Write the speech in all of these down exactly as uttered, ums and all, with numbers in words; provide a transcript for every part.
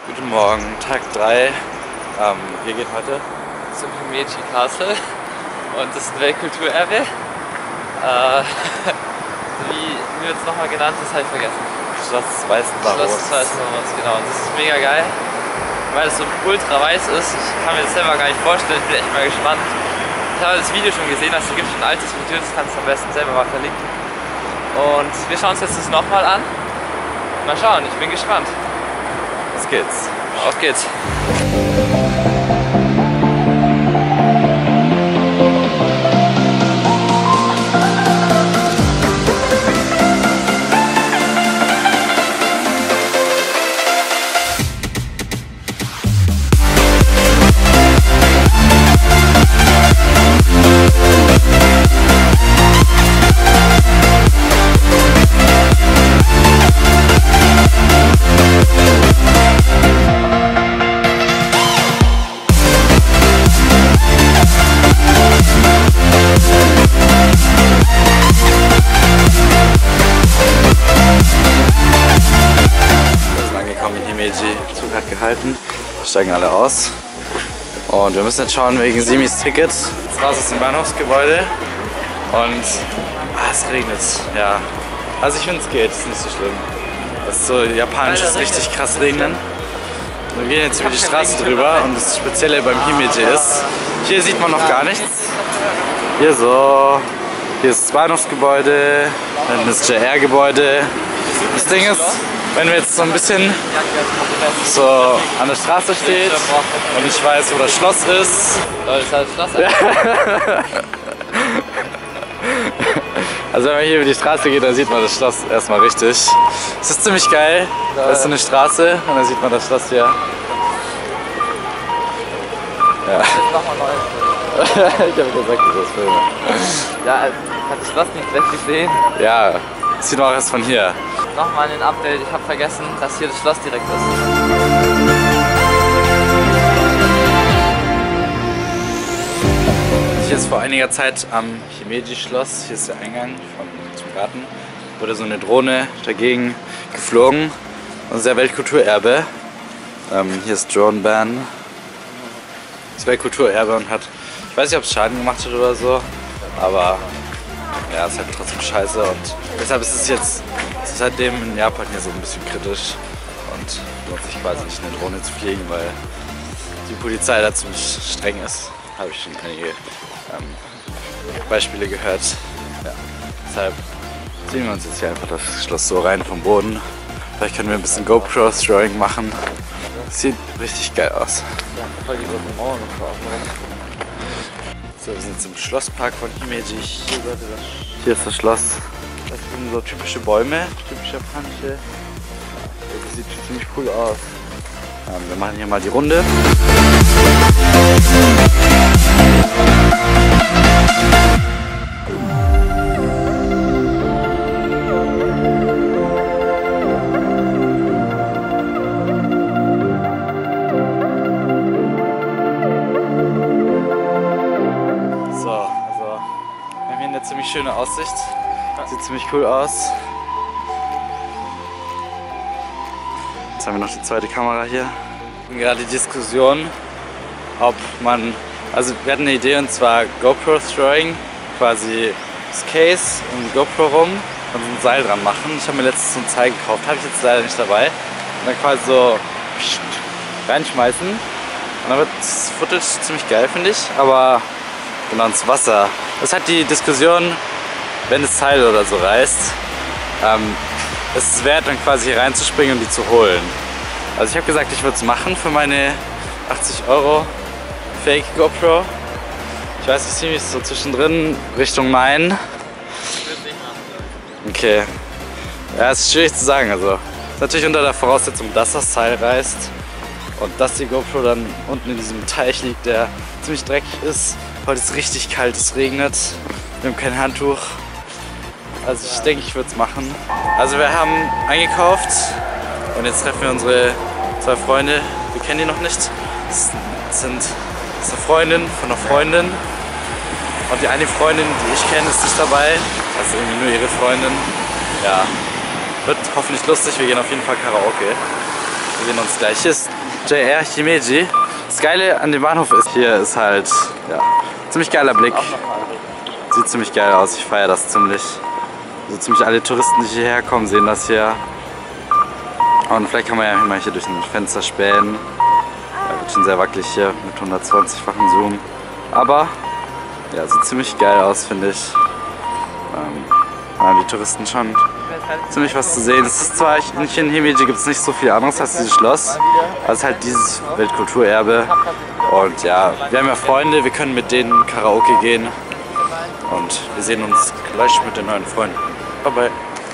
Guten Morgen, Tag drei. Ähm, wir gehen heute zum Himeji Castle und das ist ein Weltkulturerbe. Äh, wie wie wird es nochmal genannt? Das habe ich vergessen. Schloss des Weißen Barons. Schloss des Weißen Barons, genau. Und das ist mega geil, weil es so ultra weiß ist. Ich kann mir das selber gar nicht vorstellen, ich bin echt mal gespannt. Ich habe das Video schon gesehen, also es gibt schon ein altes Video, das kannst du am besten selber mal verlinken. Und wir schauen uns jetzt das nochmal an. Mal schauen, ich bin gespannt. Los geht's. Auf geht's. Zug hat gehalten, wir steigen alle aus und wir müssen jetzt schauen wegen Simis Ticket. Jetzt raus aus dem Bahnhofsgebäude und ah, es regnet, ja. Also ich finde es geht, ist nicht so schlimm. Das ist so japanisch, ist richtig krass regnen. Wir gehen jetzt über die Straße drüber und das Spezielle beim Himeji ist, hier sieht man noch gar nichts. Hier so, hier ist das Bahnhofsgebäude, dann das J R-Gebäude. Das Ding ist, wenn wir jetzt so ein bisschen so an der Straße steht und ich weiß, wo das Schloss ist. Soll das halt Schloss sein? Also wenn man hier über die Straße geht, dann sieht man das Schloss erstmal richtig. Es ist ziemlich geil. Da ist so eine Straße und dann sieht man das Schloss hier. Ja. Ich habe gesagt, das ist Filme. Ja, ich hatte das Schloss nicht gleich gesehen. Ja, das sieht man auch erst von hier. Nochmal ein Update, ich habe vergessen, dass hier das Schloss direkt ist. Hier ist vor einiger Zeit am Himeji-Schloss, hier ist der Eingang von, zum Garten, wurde so eine Drohne dagegen geflogen. Unser Weltkulturerbe. Ähm, hier ist Drone Ban. Das Weltkulturerbe und hat, ich weiß nicht, ob es Schaden gemacht hat oder so, aber ja, es ist halt trotzdem scheiße und deshalb ist es jetzt seitdem in Japan hier so ein bisschen kritisch und lohnt sich quasi nicht eine Drohne zu fliegen, weil die Polizei da ziemlich streng ist. Habe ich schon einige ähm, Beispiele gehört. Ja. Deshalb ziehen wir uns jetzt hier einfach das Schloss so rein vom Boden. Vielleicht können wir ein bisschen GoPro-Throwing machen. Das sieht richtig geil aus. Ja, voll die großen Mauern und so, wir sind jetzt im Schlosspark von Himeji. Hier, hier ist das Schloss. Das sind so typische Bäume, typisch japanische. Das sieht ziemlich cool aus. Ähm, wir machen hier mal die Runde. So, also wir haben hier eine ziemlich schöne Aussicht. Sieht ziemlich cool aus. Jetzt haben wir noch die zweite Kamera hier. Gerade die Diskussion, ob man, also wir hatten eine Idee und zwar GoPro-Throwing, quasi das Case um die GoPro rum und so ein Seil dran machen. Ich habe mir letztens so ein Seil gekauft, habe ich jetzt leider nicht dabei. Und dann quasi so reinschmeißen. Und dann wird das Footage ziemlich geil, finde ich. Aber genau ins Wasser. Das hat die Diskussion, wenn das Seil oder so reißt, ähm, ist es wert, dann quasi hier reinzuspringen und die zu holen. Also ich habe gesagt, ich würde es machen für meine achtzig Euro Fake GoPro. Ich weiß nicht, ziemlich so zwischendrin Richtung Nein. Okay. Ja, es ist schwierig zu sagen. Also ist natürlich unter der Voraussetzung, dass das Seil reißt und dass die GoPro dann unten in diesem Teich liegt, der ziemlich dreckig ist. Heute ist richtig kalt, es regnet. Wir haben kein Handtuch. Also ich denke, ich würde es machen. Also wir haben eingekauft und jetzt treffen wir unsere zwei Freunde. Wir kennen die noch nicht. Das sind das ist eine Freundin von einer Freundin. Und die eine Freundin, die ich kenne, ist nicht dabei. Also irgendwie nur ihre Freundin. Ja, wird hoffentlich lustig. Wir gehen auf jeden Fall Karaoke. Wir sehen uns gleich. Hier ist J R Himeji. Das Geile an dem Bahnhof ist, hier ist halt, ja, ziemlich geiler Blick. Sieht ziemlich geil aus, ich feiere das ziemlich. So ziemlich alle Touristen, die hierher kommen, sehen das hier. Und vielleicht kann man ja mal hier durch ein Fenster spähen. Ja, wird schon sehr wackelig hier mit hundertzwanzig-fachen Zoom. Aber ja, sieht ziemlich geil aus, finde ich. Ähm, haben die Touristen schon ziemlich was zu sehen. Es ist zwar nicht in Himeji gibt es nicht so viel anderes als dieses Schloss, aber es ist halt dieses Weltkulturerbe. Und ja, wir haben ja Freunde, wir können mit denen Karaoke gehen. Und wir sehen uns gleich mit den neuen Freunden. Bye bye.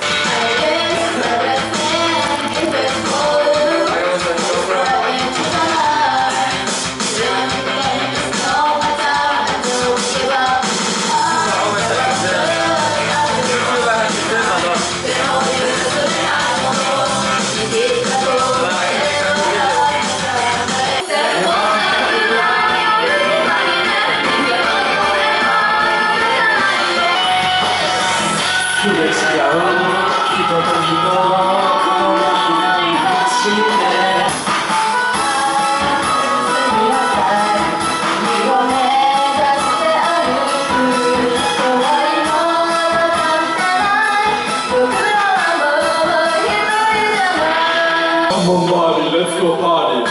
Let's go party.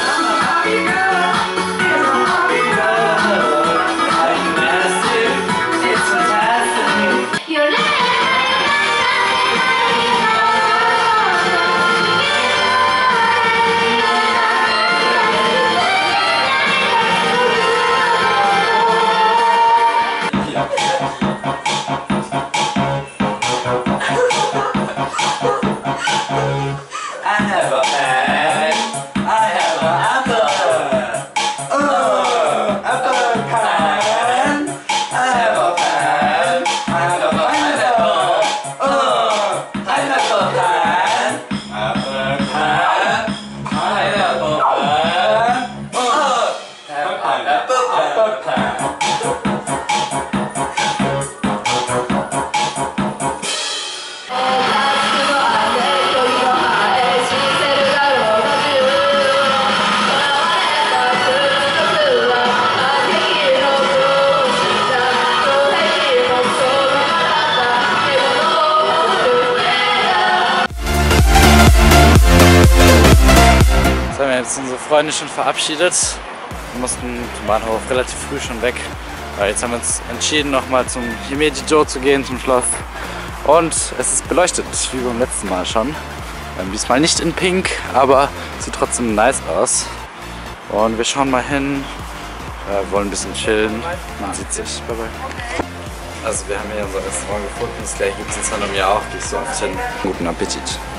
Jetzt sind unsere Freunde schon verabschiedet. Wir mussten zum Bahnhof relativ früh schon weg. Weil jetzt haben wir uns entschieden, nochmal zum Himeji-jo zu gehen, zum Schloss. Und es ist beleuchtet, wie beim letzten Mal schon. Ähm, diesmal nicht in Pink, aber sieht trotzdem nice aus. Und wir schauen mal hin, äh, wollen ein bisschen chillen. Man sieht sich. Bye bye. Also wir haben hier unser Restaurant gefunden. Das gleiche gibt es in Sannomiya auch. Gehe ich so oft hin. Guten Appetit.